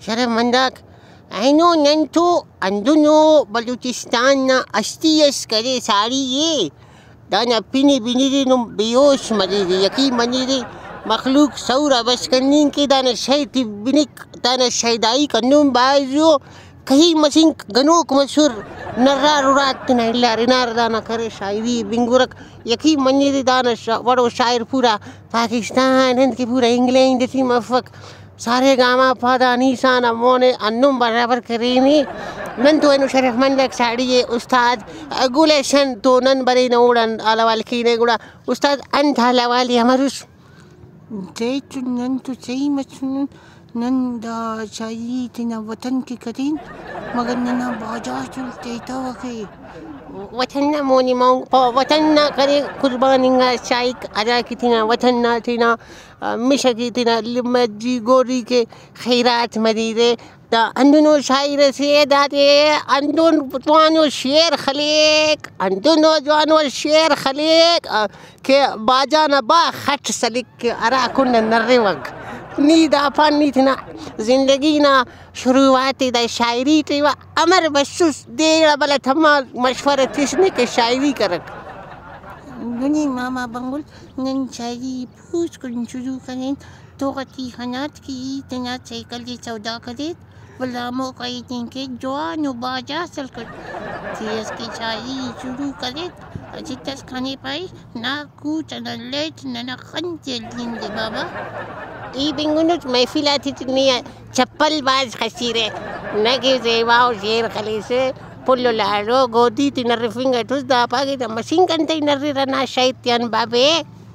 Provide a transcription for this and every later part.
شرف منداك عينو ننتو عندنو بلوچستان اشتيس كري ساري دانا بيني بيني نم بيوش مريدي يكي منيدي مخلوق ثورة بس کنین کی دانا شهيتي بنك دانا شهيدائي کنون بازو کہیں مسین گنوک مشهور نرار راتنا إلا رنار دانا کرے شاعری بنگورک یکی منیدی دانا وڑو شاعر پورا پاکستان ہند کی پورا انگلینڈ تھی مفق سارے گاما پادا نیسانا مونے انم برابر کرینی نن تو اینو شرف مندک ساڑی استاد گولیشن تو نن بری نوڑن آلوال کینے گوڑا استاد انت آلوالی ہماروس دیتو نن تو صحیح مچنن نن دا شاعری تینا وطن کی کرین مگر ننا باجا چلتیتا وقی وطن مونی مونگ وطن کرے قربانیاں شائق ادا کی تینا وطن تینا مشکی تینا لمجی گوری کے خیرات مدیدے دا اندنو شاعر سے داتے اندن جوانو شعر خلیق اندنو جوانو شعر خلیق کہ باجانا با خط سلک کے ارا کن نرے وگ نی دا پانی تینا زندگی نا شروعاتی دا شاعری تیوا امر بسوس دیڑا بلا تھما مشورہ تسنے کے شاعری کرک دنی ماما بنگل نن شاعری پوچھ کن شروع کریں تو غتی خنات کی تینا سیکل دی سودا کریت ولا موقعی دیں کے جوان و باجا سل کر تیس کی شاعری شروع کریت اجتس کھانے پائی نا کوچ نا لیٹ نا خنچل دیں دے بابا ای بنگنوت محفلات تنی چپل باز خسیرے نگی زیواو شیر خلیسے پلو لارو گودی تی نرفنگا توس دا پاگی دا مسین کنتی نری رنا شایتیان بابے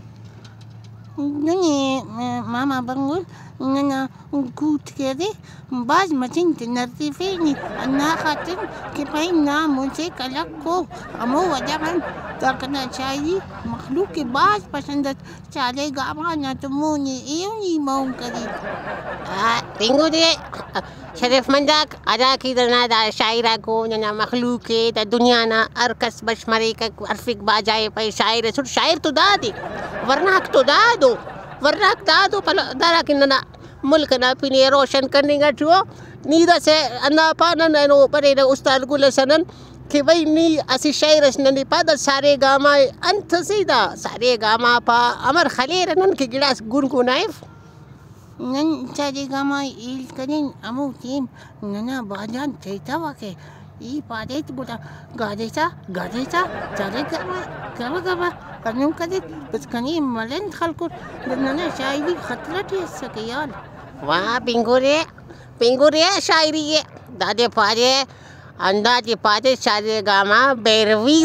دنی ماما بنگل ننا گوت کرے باز مسین تی نرتی فینی انا خاطر کہ پائی نا مجھے کلک کو امو وجہ من تاکنا شاعری مخلوق کے باز پسندت چالے گاما نا تو مونی ایونی مون کری تنگو دے شرف منداک ادا کی دنا دا شاعرہ کو ننا مخلوق کے دا دنیا نا ارکس بشمرے کا ارفق باجائے پای شاعر سر شاعر تو دا دے ورناک تو دا دو ورناک دا دو دارا کی ننا ملک نا پینے روشن کرنے گا چھو نیدہ سے انا پانا نینو پرے نا استاد گل سنن کہ بھئی نی اسی شاعر اسننی پا دا سارے گاما انت سیدہ سارے گاما پا امر خلیر نن کی گلاس گن نائف نن سارے گاما ایل کریں امو تیم ننا باجان تیتا واقع ای پادیت گوڑا گادیتا چارے گاما گاما کنم کدیت بس کنی ملند خلکور ننا شاعری خطرہ ٹیس سکے یال واہ پنگورے شاعری ہے دادے پارے اندازی پادے سارے گاما بیروی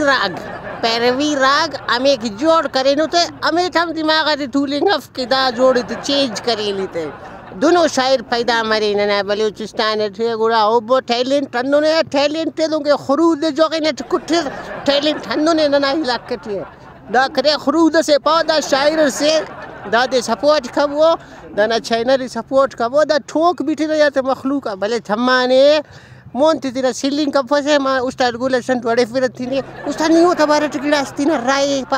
راگ ہمیں ایک جوڑ کرے نو تے ہمیں تھم دماغ تے ٹولنگ اف کے دا جوڑ تے چینج کرے لیتے دونوں شاعر پیدا مرے ننا بلوچستان تھے گڑا اوبو ٹیلنٹ انو نے ٹیلنٹ تے لونگے خرود جو کہ نت کٹھر ٹیلنٹ انو نے ننا علاقے تھے دا کرے خرود سے پادا شاعر سے دا دے سپورٹ کھبو دا نا چینل سپورٹ کھبو دا ٹھوک بیٹھے رہ جاتے مخلوق بلے تھمانے مونتی تینا سیلنگ کب فسے ما استاد گولے سنت وڑے فرت تھی استاد نہیں ہوتا بارے ٹکڑاس تینا رائے پا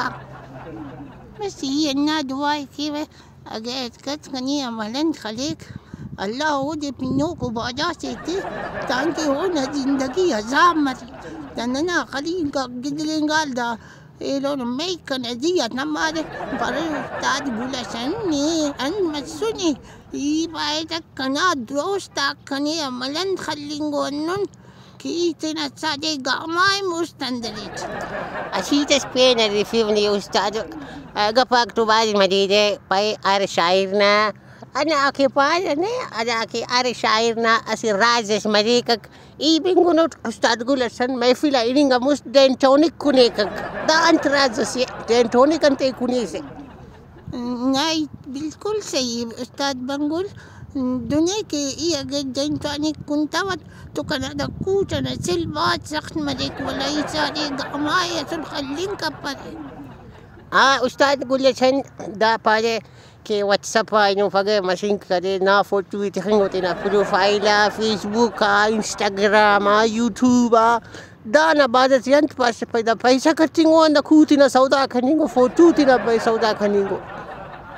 بس یہ انا دعائی کی وے اگر اتکت کنی عملن خلیق اللہ ہو دے پینوں کو باجا سیتے تانکہ ہو نا زندگی عذاب مری تننا خلیق کا گدلنگال دا ایلون میکن ازیت نمارے پر استاد گولے سننی ان مسونی ای پائے تک کنا دوستا کنی عملن خلنگو انن کی تینا سادے گامائی مستندریت اشیت اسپین ریفیونی استاد گپاک تو باز مدیدے پای آر شاعرنا انا آکے پانے انا آکے آر شاعرنا اسی رازش مدیکک ای بنگونوٹ استاد گلسن محفلہ ایڈنگا مست دینٹونک کنے کک دا انت راز سے دینٹونک انتے کنے سے نہیں بالکل صحیح استاد بنگل دنیا کے ای اگر دینٹونک کنتا تو کنا دا کوچنا سلوات سخت مدیک ولائی سارے گامائی اصل خلین کا پرے استاد گلسن دا پارے کہ واٹس اپ اینو فگے مشین کرے نا فوٹو تخنگ ہوتے نا profile Facebook Instagram YouTube دا نا بادت ینت پاس پیدا پیسہ کٹنگو اندہ کوتی نا سودا کھنینگو فوٹو تی نا سودا کھنینگو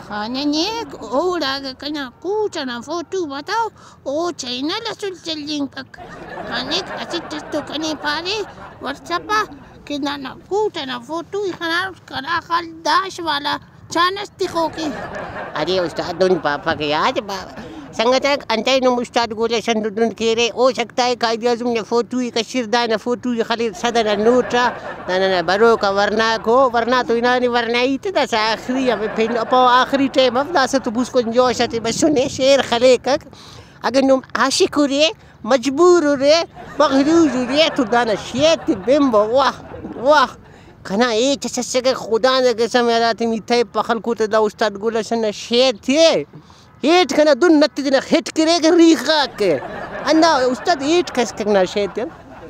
خانه نیک اوڑا کنا کوچنا فوٹو بتاؤ او چینل اسل چلیں پک خانیک اسی تستو کنے پارے ورسپا کنا کوچنا فوٹو کنا خال داش والا چانستی خوکی ارے استاد دن پاپا کے یاد سنگتک انتای نم استاد گولشن دن کیرے او سکتا ہے قائد اعظم نے فوٹوی کشیردان فوٹوی خالد صدر نوٹا نانا برو کا ورنا کو ورنا تو انانی ورنائی تدا سا آخری ہمیں پھر اپا آخری ٹیم افدا سے تو بوس کو جوشا تے بس سنے شیر خلیکک اگر نم عاشق ہو رہے مجبور ہو رہے مغروض ہو رہے تو دانا شیط بمبا واہ واہ کنا اے چسسک خدا نے قسم یاداتی میتھے پخل کو تدا استاد گولشن شیط تھے ایٹ کنا دن نتی دن خٹ کرے گا ریخا کے اندہ استاد ایٹ کس کنا شیط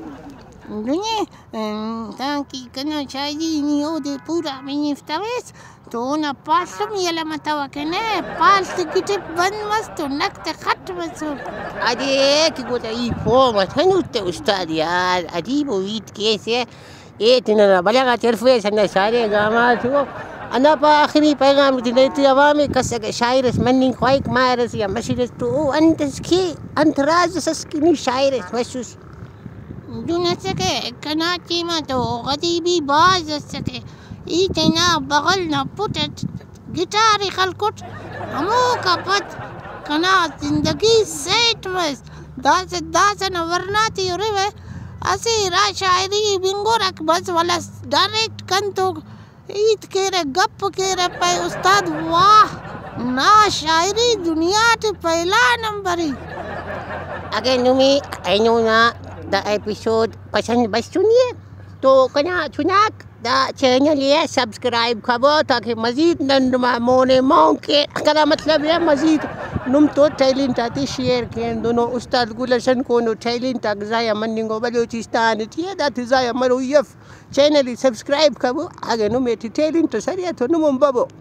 دنیا تانکی کنا شاید نیو دے پورا منی افتویس تو اونا پاسم یلا متوا کنے پاس گٹپ بند مستو نکت خط مسو ادے کی گوتا ای فومت ہنوتے استاد یار عجیب و ویت کیسے ایت انہا بلغا ترفویس انہا سارے گامات ہو انا پا آخری پیغام دیتی عوامی کسک شاعرس منی خواهik مارس یا مشیرس تو انتس کی انت راز سسکنی شاعرس وشوس دون سکے کنا چیما تو غدیبی باز سکے ایتنا بغلنا پوٹت گٹاری خلکت ہمو کا پت کنا زندگی سیٹ مس داسن ورناتی روے اسی را شاعری بنگورک بس والا ڈائریکٹ کنتو ایت کیرے گپ کیرے پہ استاد واہ نا شاعری دنیا تے پہلا نمبری اگر نمی اینونا دا ایپیسوڈ پسند بس سنیے تو کنا چناک دا چینل یہ سبسکرائب کھبو تاکہ مزید نندما مونے ماؤں کے کنا مطلب ہے مزید نم تو ٹیلنٹ آتی شیئر کین دونوں استاد گولشن کونو ٹیلنٹ اگزایا مننگو بلوچستان تیے دا تزایا مرویف چینل سبسکرائب کھبو اگر نمی ٹیلنٹ سریع تو نمم بابو